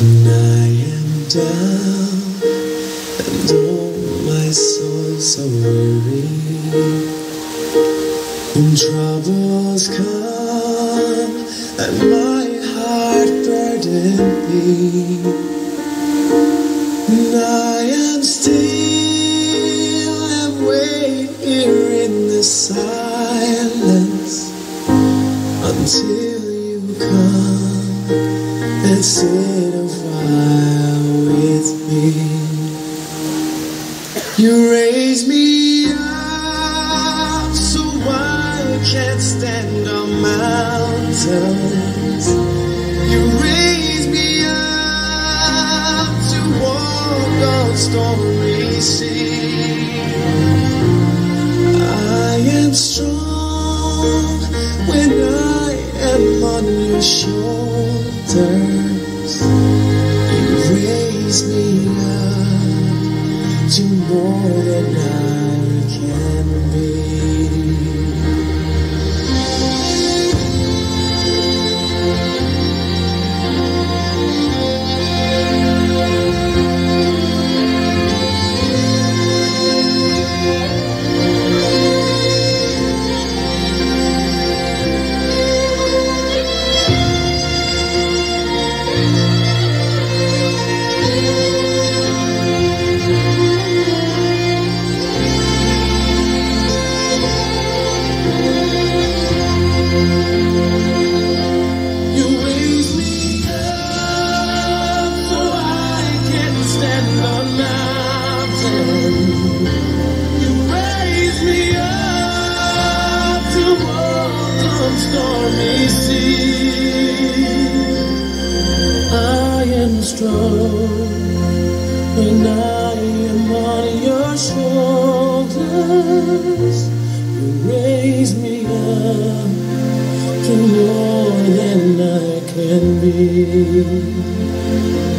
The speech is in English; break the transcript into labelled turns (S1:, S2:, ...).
S1: I am down and oh my soul so weary. When troubles come and my heart burden be, and I am still and wait here in the silence until you come and sit a while with me. You raise me up so I can't stand on mountains. You raise me up to walk on stormy seas. I am strong when I am on your shoulders. You raise me up to more than I can be. Stormy sea, I am strong when I am on your shoulders. You raise me up to more than I can be.